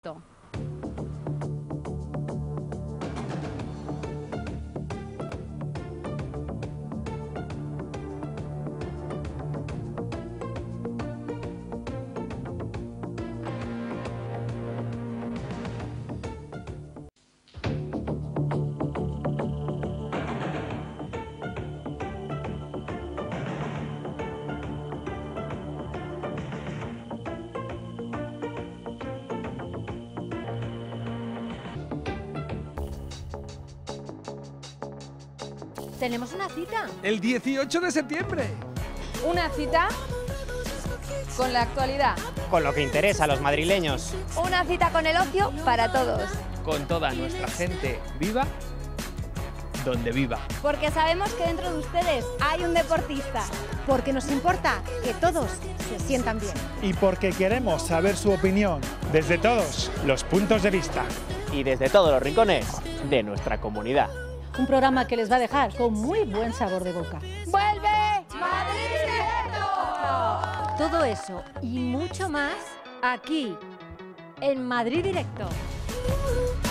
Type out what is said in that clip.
Directo. Tenemos una cita. El 18 de septiembre. Una cita con la actualidad. Con lo que interesa a los madrileños. Una cita con el ocio para todos. Con toda nuestra gente viva, donde viva. Porque sabemos que dentro de ustedes hay un deportista. Porque nos importa que todos se sientan bien. Y porque queremos saber su opinión desde todos los puntos de vista. Y desde todos los rincones de nuestra comunidad. Un programa que les va a dejar con muy buen sabor de boca. ¡Vuelve Madrid Directo! Todo eso y mucho más aquí, en Madrid Directo.